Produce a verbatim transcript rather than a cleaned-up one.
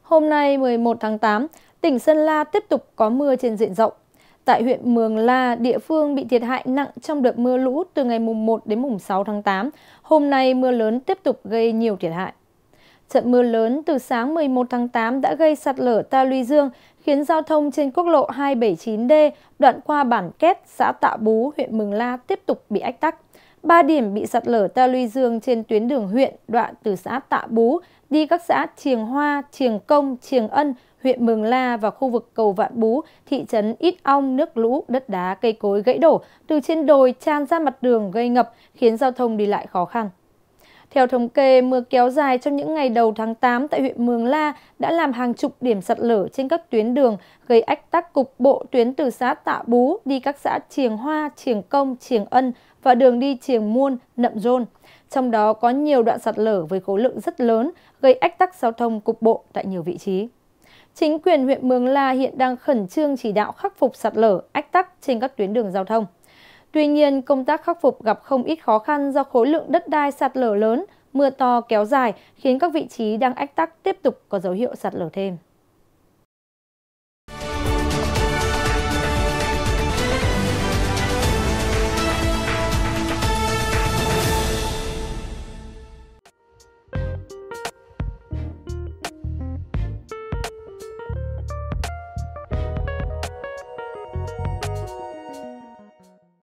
Hôm nay mười một tháng tám, tỉnh Sơn La tiếp tục có mưa trên diện rộng. Tại huyện Mường La, địa phương bị thiệt hại nặng trong đợt mưa lũ từ ngày mùng một đến mùng sáu tháng tám. Hôm nay mưa lớn tiếp tục gây nhiều thiệt hại. Trận mưa lớn từ sáng mười một tháng tám đã gây sạt lở ta luy dương, khiến giao thông trên quốc lộ hai bảy chín D đoạn qua bản Két, xã Tạ Bú, huyện Mường La tiếp tục bị ách tắc. Ba điểm bị sạt lở ta luy dương trên tuyến đường huyện đoạn từ xã Tạ Bú đi các xã Triềng Hoa, Triềng Công, Triềng Ân, huyện Mường La và khu vực cầu Vạn Bú, thị trấn Ít Ong, nước lũ, đất đá, cây cối gãy đổ từ trên đồi tràn ra mặt đường gây ngập, khiến giao thông đi lại khó khăn. Theo thống kê, mưa kéo dài trong những ngày đầu tháng tám tại huyện Mường La đã làm hàng chục điểm sạt lở trên các tuyến đường, gây ách tắc cục bộ tuyến từ xã Tạ Bú đi các xã Triềng Hoa, Triềng Công, Triềng Ân và đường đi Triềng Muôn, Nậm Rôn. Trong đó có nhiều đoạn sạt lở với khối lượng rất lớn, gây ách tắc giao thông cục bộ tại nhiều vị trí. Chính quyền huyện Mường La hiện đang khẩn trương chỉ đạo khắc phục sạt lở, ách tắc trên các tuyến đường giao thông. Tuy nhiên, công tác khắc phục gặp không ít khó khăn do khối lượng đất đai sạt lở lớn, mưa to kéo dài khiến các vị trí đang ách tắc tiếp tục có dấu hiệu sạt lở thêm.